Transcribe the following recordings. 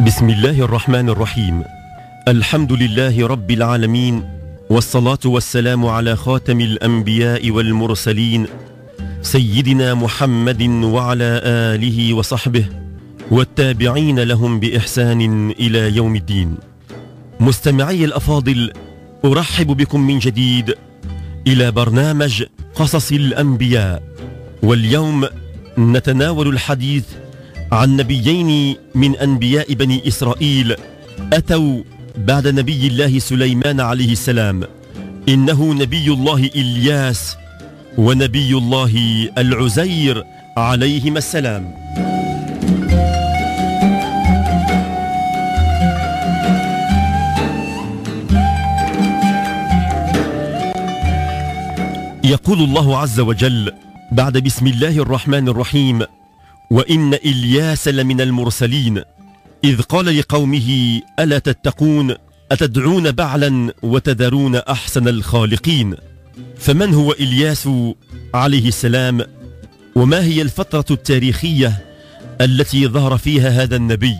بسم الله الرحمن الرحيم. الحمد لله رب العالمين، والصلاة والسلام على خاتم الأنبياء والمرسلين سيدنا محمد وعلى آله وصحبه والتابعين لهم بإحسان إلى يوم الدين. مستمعي الأفاضل، أرحب بكم من جديد إلى برنامج قصص الأنبياء، واليوم نتناول الحديث عن نبيين من أنبياء بني إسرائيل أتوا بعد نبي الله سليمان عليه السلام. إنه نبي الله إلياس ونبي الله العزير عليهما السلام. يقول الله عز وجل بعد بسم الله الرحمن الرحيم: وإن إلياس لمن المرسلين إذ قال لقومه ألا تتقون أتدعون بعلا وتذرون أحسن الخالقين. فمن هو إلياس عليه السلام؟ وما هي الفترة التاريخية التي ظهر فيها هذا النبي؟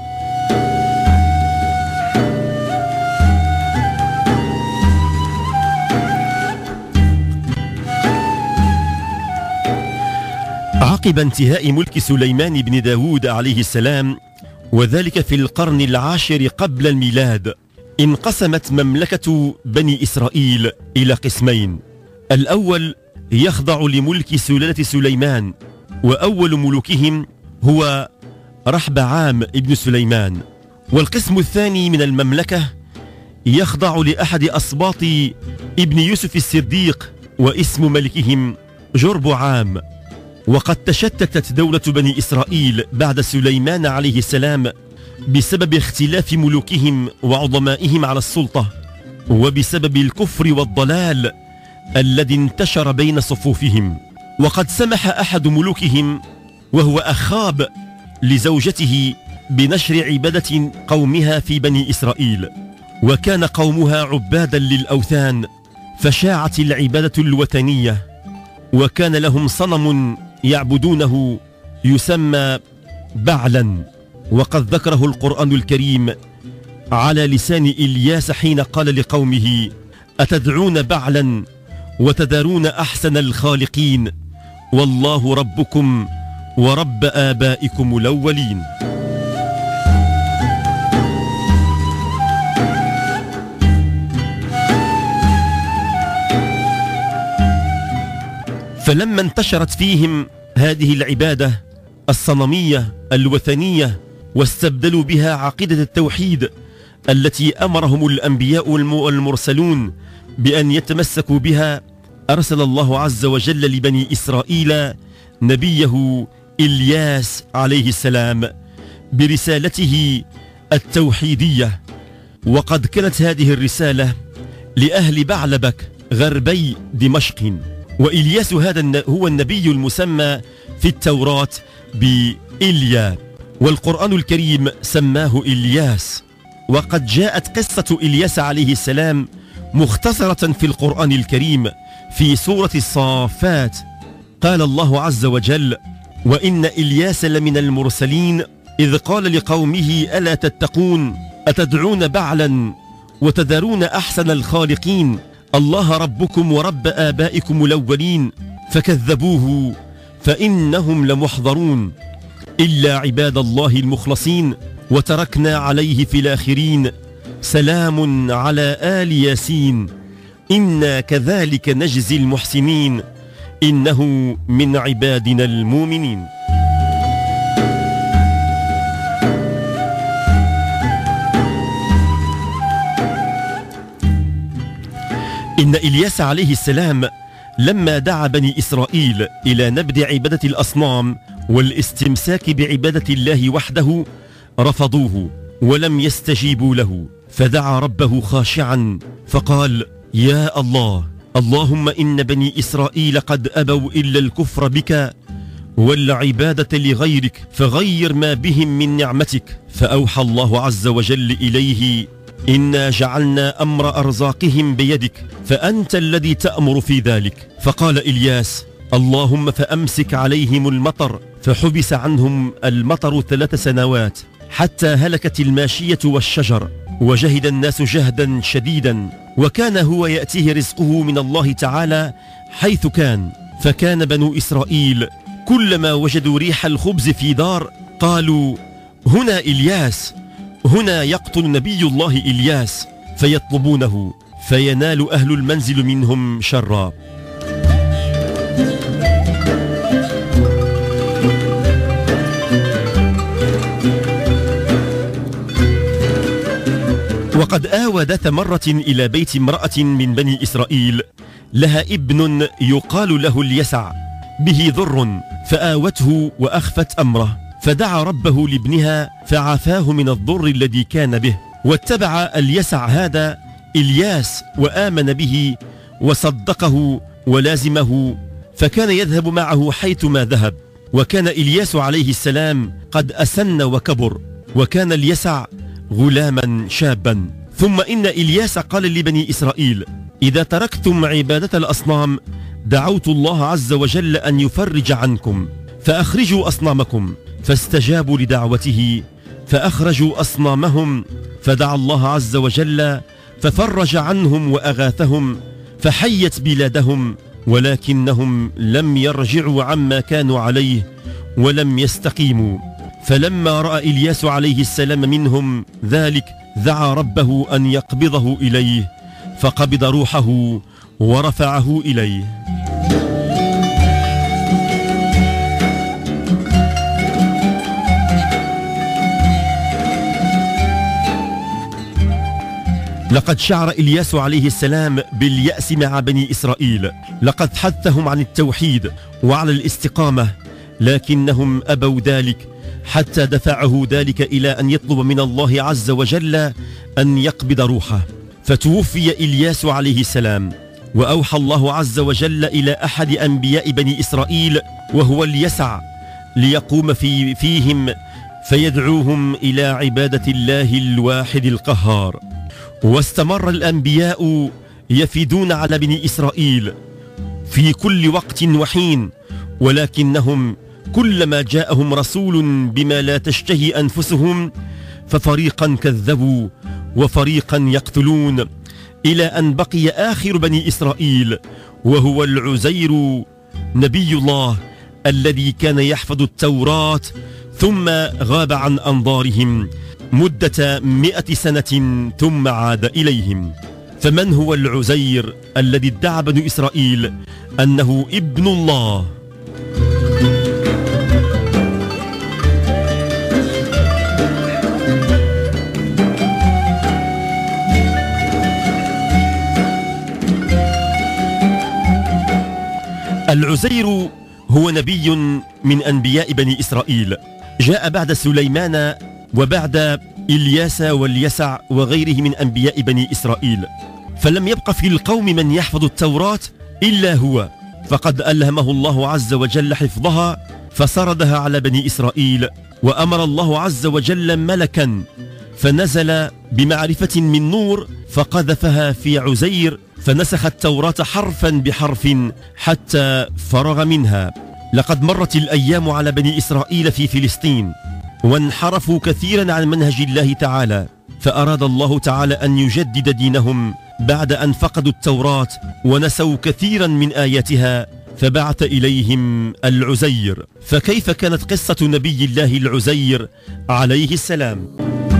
عقب انتهاء ملك سليمان بن داود عليه السلام، وذلك في القرن العاشر قبل الميلاد، انقسمت مملكة بني إسرائيل إلى قسمين. الأول يخضع لملك سلالة سليمان، وأول ملوكهم هو رحبعام ابن سليمان. والقسم الثاني من المملكة يخضع لأحد أسباط ابن يوسف الصديق، واسم ملكهم جربعام. وقد تشتتت دولة بني إسرائيل بعد سليمان عليه السلام بسبب اختلاف ملوكهم وعظمائهم على السلطة، وبسبب الكفر والضلال الذي انتشر بين صفوفهم. وقد سمح أحد ملوكهم وهو أخاب لزوجته بنشر عبادة قومها في بني إسرائيل، وكان قومها عبادا للأوثان، فشاعت العبادة الوثنية، وكان لهم صنم يعبدونه يسمى بعلا. وقد ذكره القرآن الكريم على لسان إلياس حين قال لقومه أتدعون بعلا وتذرون أحسن الخالقين والله ربكم ورب آبائكم الأولين. فلما انتشرت فيهم هذه العبادة الصنمية الوثنية واستبدلوا بها عقيدة التوحيد التي أمرهم الأنبياء المرسلون بأن يتمسكوا بها، أرسل الله عز وجل لبني إسرائيل نبيه إلياس عليه السلام برسالته التوحيدية. وقد كانت هذه الرسالة لأهل بعلبك غربي دمشق. وإلياس هذا هو النبي المسمى في التوراة بإليا، والقرآن الكريم سماه إلياس. وقد جاءت قصة إلياس عليه السلام مختصرة في القرآن الكريم في سورة الصافات. قال الله عز وجل: وإن إلياس لمن المرسلين إذ قال لقومه ألا تتقون أتدعون بعلا وتذرون أحسن الخالقين الله ربكم ورب آبائكم الأولين فكذبوه فإنهم لمحضرون إلا عباد الله المخلصين وتركنا عليه في الآخرين سلام على آل ياسين إنا كذلك نجزي المحسنين إنه من عبادنا المؤمنين. إن إلياس عليه السلام لما دعا بني إسرائيل إلى نبذ عبادة الأصنام والاستمساك بعبادة الله وحده رفضوه ولم يستجيبوا له، فدعا ربه خاشعا فقال: يا الله، اللهم إن بني إسرائيل قد أبوا إلا الكفر بك والعبادة لغيرك فغير ما بهم من نعمتك. فأوحى الله عز وجل إليه: إنا جعلنا أمر أرزاقهم بيدك فأنت الذي تأمر في ذلك. فقال إلياس: اللهم فأمسك عليهم المطر، فحبس عنهم المطر 3 سنوات حتى هلكت الماشية والشجر، وجهد الناس جهدا شديدا، وكان هو يأتيه رزقه من الله تعالى حيث كان. فكان بنو إسرائيل كلما وجدوا ريح الخبز في دار قالوا: هنا إلياس، هنا يقتل نبي الله إلياس، فيطلبونه، فينال أهل المنزل منهم شرا. وقد آوى ذات مرة إلى بيت امرأة من بني إسرائيل لها ابن يقال له اليسع به ضر، فآوته وأخفت أمره، فدعا ربه لابنها فعافاه من الضر الذي كان به، واتبع اليسع هذا إلياس وآمن به وصدقه ولازمه، فكان يذهب معه حيثما ذهب. وكان إلياس عليه السلام قد أسن وكبر، وكان اليسع غلاما شابا. ثم إن إلياس قال لبني إسرائيل: إذا تركتم عبادة الأصنام دعوت الله عز وجل أن يفرج عنكم، فأخرجوا أصنامكم. فاستجابوا لدعوته فأخرجوا أصنامهم، فدعا الله عز وجل ففرج عنهم وأغاثهم، فحيت بلادهم، ولكنهم لم يرجعوا عما كانوا عليه ولم يستقيموا. فلما رأى إلياس عليه السلام منهم ذلك دعا ربه أن يقبضه إليه، فقبض روحه ورفعه إليه. لقد شعر إلياس عليه السلام باليأس مع بني إسرائيل، لقد حثهم عن التوحيد وعلى الاستقامة، لكنهم أبوا ذلك، حتى دفعه ذلك إلى أن يطلب من الله عز وجل أن يقبض روحه. فتوفي إلياس عليه السلام، وأوحى الله عز وجل إلى أحد أنبياء بني إسرائيل وهو اليسع ليقوم فيهم فيدعوهم إلى عبادة الله الواحد القهار. واستمر الأنبياء يفيدون على بني إسرائيل في كل وقت وحين، ولكنهم كلما جاءهم رسول بما لا تشتهي أنفسهم ففريقا كذبوا وفريقا يقتلون، إلى أن بقي آخر بني إسرائيل وهو العزير نبي الله الذي كان يحفظ التوراة، ثم غاب عن أنظارهم مدة 100 سنة ثم عاد إليهم. فمن هو العزير الذي ادعى بنو إسرائيل أنه ابن الله؟ العزير هو نبي من أنبياء بني إسرائيل، جاء بعد سليمان وبعد إلياس واليسع وغيره من أنبياء بني إسرائيل، فلم يبق في القوم من يحفظ التوراة إلا هو، فقد ألهمه الله عز وجل حفظها فسردها على بني إسرائيل. وأمر الله عز وجل ملكا فنزل بمعرفة من نور فقذفها في عزير، فنسخ التوراة حرفا بحرف حتى فرغ منها. لقد مرت الأيام على بني إسرائيل في فلسطين وانحرفوا كثيرا عن منهج الله تعالى، فأراد الله تعالى أن يجدد دينهم بعد أن فقدوا التوراة ونسوا كثيرا من آياتها، فبعث إليهم العزير. فكيف كانت قصة نبي الله العزير عليه السلام؟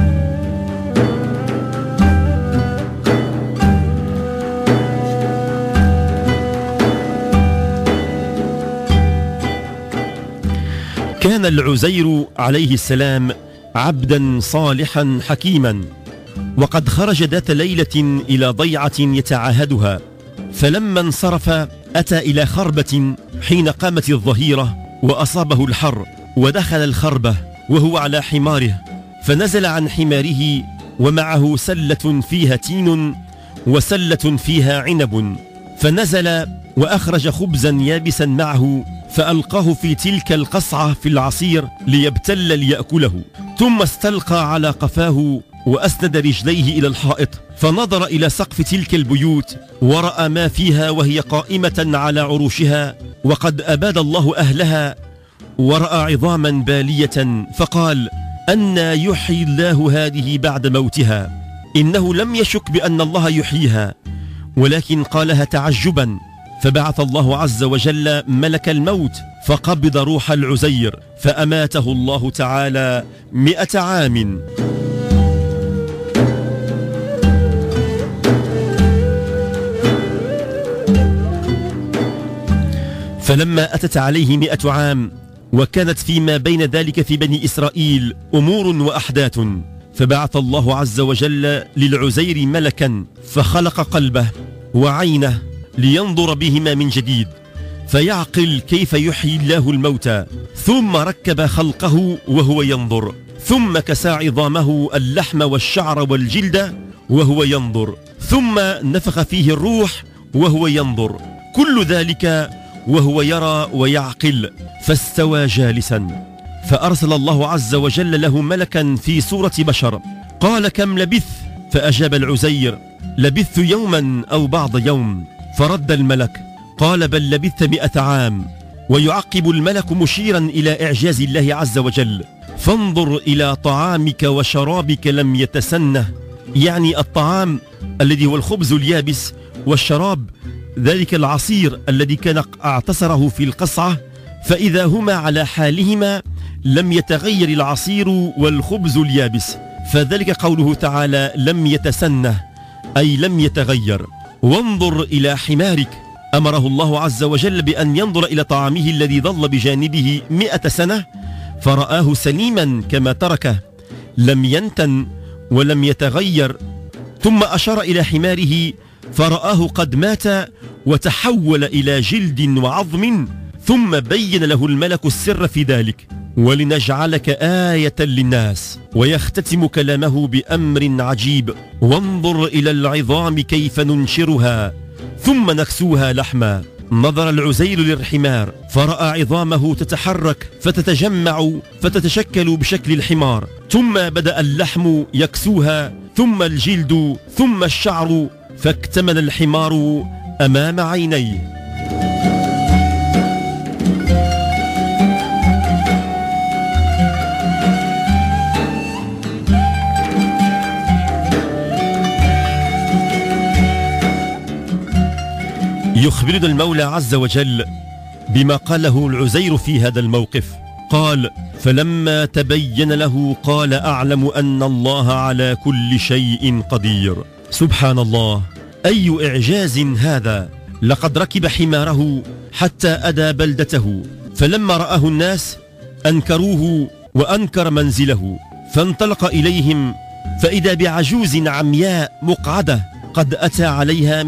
كان العزير عليه السلام عبدا صالحا حكيما، وقد خرج ذات ليلة إلى ضيعة يتعاهدها، فلما انصرف أتى إلى خربة حين قامت الظهيرة وأصابه الحر، ودخل الخربة وهو على حماره، فنزل عن حماره ومعه سلة فيها تين وسلة فيها عنب، فنزل وأخرج خبزا يابسا معه فألقاه في تلك القصعة في العصير ليبتل ليأكله، ثم استلقى على قفاه وأسند رجليه إلى الحائط، فنظر إلى سقف تلك البيوت ورأى ما فيها وهي قائمة على عروشها وقد أباد الله أهلها، ورأى عظاما بالية، فقال: أن يحيي الله هذه بعد موتها؟ إنه لم يشك بأن الله يحييها، ولكن قالها تعجبا. فبعث الله عز وجل ملك الموت فقبض روح العزير فأماته الله تعالى 100 عام. فلما أتت عليه 100 عام وكانت فيما بين ذلك في بني إسرائيل أمور وأحداث، فبعث الله عز وجل للعزير ملكا فخلق قلبه وعينه لينظر بهما من جديد فيعقل كيف يحيي الله الموتى، ثم ركب خلقه وهو ينظر، ثم كسى عظامه اللحم والشعر والجلد وهو ينظر، ثم نفخ فيه الروح وهو ينظر، كل ذلك وهو يرى ويعقل. فاستوى جالسا، فأرسل الله عز وجل له ملكا في صورة بشر، قال كم لبث؟ فأجاب العزير لبثت يوما أو بعض يوم. فرد الملك قال بل لبثت 100 عام. ويعقب الملك مشيرا إلى إعجاز الله عز وجل، فانظر إلى طعامك وشرابك لم يتسنه، يعني الطعام الذي هو الخبز اليابس، والشراب ذلك العصير الذي كان اعتصره في القصعة، فإذا هما على حالهما لم يتغير العصير والخبز اليابس، فذلك قوله تعالى لم يتسنه أي لم يتغير. وانظر إلى حمارك، أمره الله عز وجل بأن ينظر إلى طعامه الذي ظل بجانبه 100 سنة فرآه سليما كما تركه، لم ينتن ولم يتغير. ثم أشار إلى حماره فرآه قد مات وتحول إلى جلد وعظم، ثم بين له الملك السر في ذلك ولنجعلك آية للناس. ويختتم كلامه بأمر عجيب، وانظر إلى العظام كيف ننشرها ثم نكسوها لحما. نظر العزير للحمار فرأى عظامه تتحرك فتتجمع فتتشكل بشكل الحمار، ثم بدأ اللحم يكسوها، ثم الجلد، ثم الشعر، فاكتمل الحمار أمام عينيه. يخبرنا المولى عز وجل بما قاله العزير في هذا الموقف، قال فلما تبين له قال أعلم أن الله على كل شيء قدير. سبحان الله، أي إعجاز هذا! لقد ركب حماره حتى أدى بلدته، فلما رآه الناس أنكروه وأنكر منزله، فانطلق إليهم فإذا بعجوز عمياء مقعدة قد أتى عليها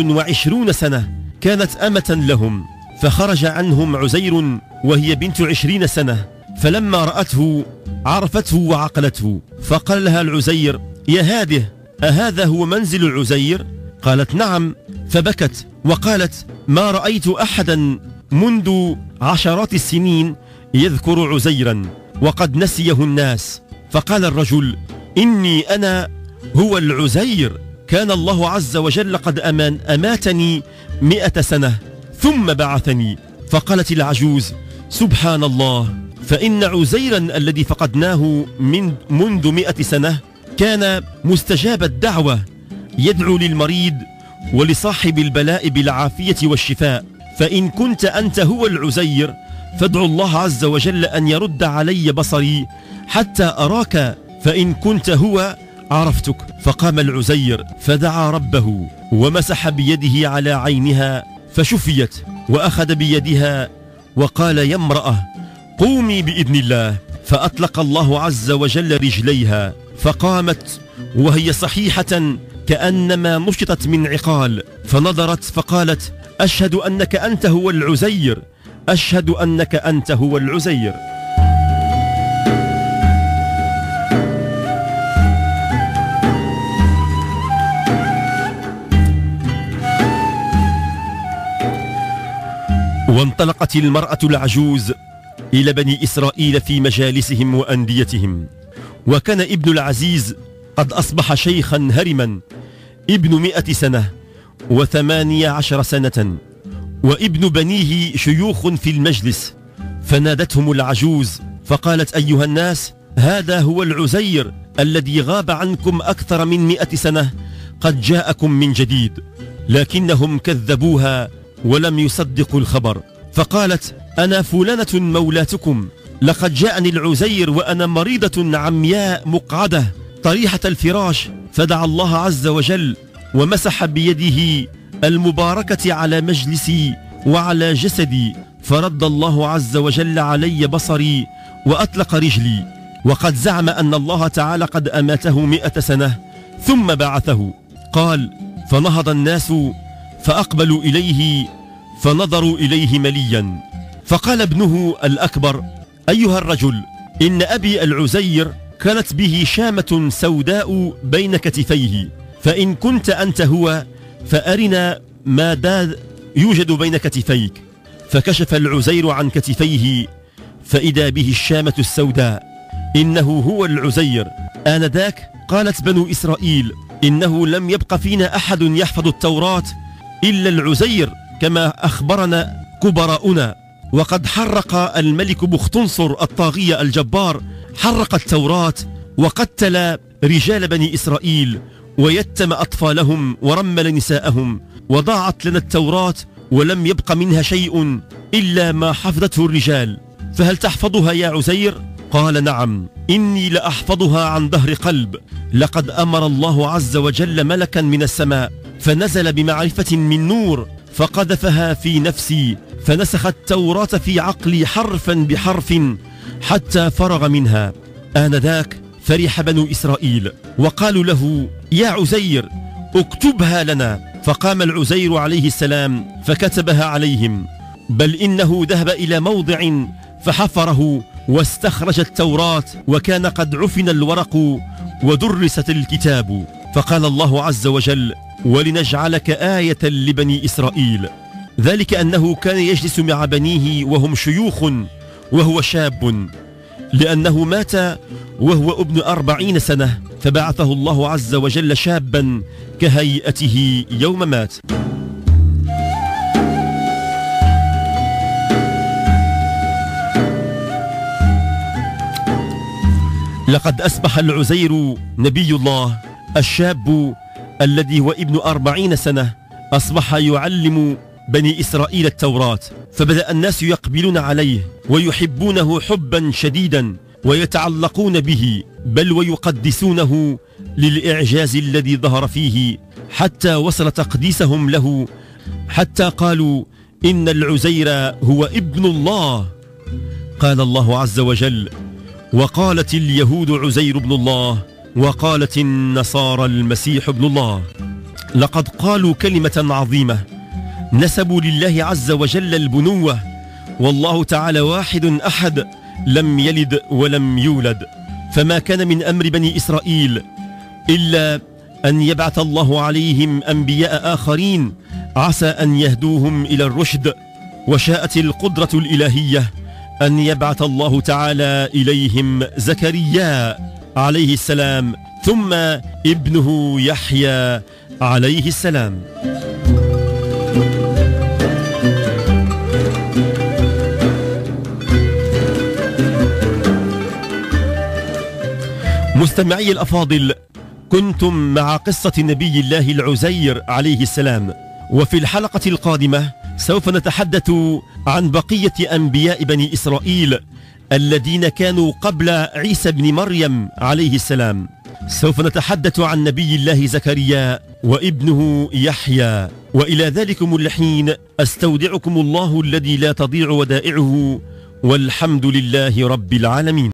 120 سنة، كانت أمة لهم، فخرج عنهم عزير وهي بنت 20 سنة، فلما رأته عرفته وعقلته، فقال لها العزير يا هذه أهذا هو منزل العزير؟ قالت نعم، فبكت وقالت ما رأيت أحدا منذ عشرات السنين يذكر عزيرا وقد نسيه الناس. فقال الرجل إني أنا هو العزير، كان الله عز وجل قد أماتني 100 سنة ثم بعثني. فقالت العجوز سبحان الله، فإن عزيرا الذي فقدناه منذ 100 سنة كان مستجاب الدعوة، يدعو للمريض ولصاحب البلاء بالعافية والشفاء، فإن كنت أنت هو العزير فادعو الله عز وجل أن يرد علي بصري حتى أراك، فإن كنت هو عرفتك. فقام العزير فدعا ربه ومسح بيده على عينها فشفيت، وأخذ بيدها وقال يا امرأة قومي بإذن الله، فأطلق الله عز وجل رجليها فقامت وهي صحيحة كأنما نشطت من عقال، فنظرت فقالت أشهد أنك أنت هو العزير، أشهد أنك أنت هو العزير. وانطلقت المرأة العجوز إلى بني إسرائيل في مجالسهم وأنديتهم، وكان ابن العزيز قد أصبح شيخا هرما، ابن 100 سنة و18 سنة، وابن بنيه شيوخ في المجلس. فنادتهم العجوز فقالت أيها الناس هذا هو العزير الذي غاب عنكم أكثر من 100 سنة، قد جاءكم من جديد. لكنهم كذبوها ولم يصدقوا الخبر. فقالت: أنا فلانة مولاتكم، لقد جاءني العزير وأنا مريضة عمياء مقعدة طريحة الفراش. فدعا الله عز وجل ومسح بيده المباركة على مجلسي وعلى جسدي، فرد الله عز وجل علي بصري وأطلق رجلي. وقد زعم أن الله تعالى قد أماته 100 سنة ثم بعثه. قال: فنهض الناس فأقبلوا إليه فنظروا إليه مليا. فقال ابنه الأكبر: أيها الرجل، إن أبي العزير كانت به شامة سوداء بين كتفيه، فإن كنت أنت هو فأرنا ماذا يوجد بين كتفيك. فكشف العزير عن كتفيه فإذا به الشامة السوداء. إنه هو العزير. آنذاك قالت بنو إسرائيل: إنه لم يبق فينا أحد يحفظ التوراة إلا العزير كما أخبرنا كبراؤنا. وقد حرق الملك بختنصر الطاغية الجبار، حرق التوراة وقتل رجال بني إسرائيل ويتم أطفالهم ورمل نساءهم، وضاعت لنا التوراة ولم يبق منها شيء إلا ما حفظته الرجال، فهل تحفظها يا عزير؟ قال: نعم، إني لأحفظها عن ظهر قلب. لقد أمر الله عز وجل ملكا من السماء فنزل بمعرفة من نور فقذفها في نفسي، فنسخ التوراة في عقلي حرفا بحرف حتى فرغ منها. آنذاك فرح بنو إسرائيل وقالوا له: يا عزير اكتبها لنا. فقام العزير عليه السلام فكتبها عليهم، بل إنه ذهب إلى موضع فحفره واستخرج التوراة، وكان قد عفن الورق ودرست الكتاب. فقال الله عز وجل: ولنجعلك آية لبني إسرائيل. ذلك أنه كان يجلس مع بنيه وهم شيوخ وهو شاب، لأنه مات وهو ابن 40 سنة، فبعثه الله عز وجل شابا كهيئته يوم مات. لقد أصبح العزير نبي الله. الشاب الذي هو ابن 40 سنة أصبح يعلم بني إسرائيل التوراة، فبدأ الناس يقبلون عليه ويحبونه حبا شديدا ويتعلقون به، بل ويقدسونه للإعجاز الذي ظهر فيه، حتى وصل تقديسهم له، حتى قالوا إن العزير هو ابن الله. قال الله عز وجل: وقالت اليهود عزير ابن الله، وقالت النصارى المسيح ابن الله. لقد قالوا كلمة عظيمة، نسبوا لله عز وجل البنوة، والله تعالى واحد أحد، لم يلد ولم يولد. فما كان من أمر بني إسرائيل إلا أن يبعث الله عليهم أنبياء آخرين عسى أن يهدوهم إلى الرشد، وشاءت القدرة الإلهية أن يبعث الله تعالى إليهم زكريا عليه السلام، ثم ابنه يحيى عليه السلام. مستمعي الأفاضل، كنتم مع قصة نبي الله العزير عليه السلام، وفي الحلقة القادمة سوف نتحدث عن بقية أنبياء بني إسرائيل الذين كانوا قبل عيسى بن مريم عليه السلام. سوف نتحدث عن نبي الله زكريا وابنه يحيى. وإلى ذلكم الحين أستودعكم الله الذي لا تضيع ودائعه، والحمد لله رب العالمين.